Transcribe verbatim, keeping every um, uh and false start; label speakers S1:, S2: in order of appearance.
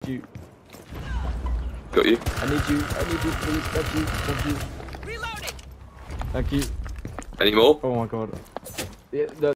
S1: you.
S2: Got you.
S1: I need you. I need you, please. Thank you. Thank you.
S3: Reloading.
S1: Thank you.
S2: Any more?
S1: Oh my god. Yeah, no.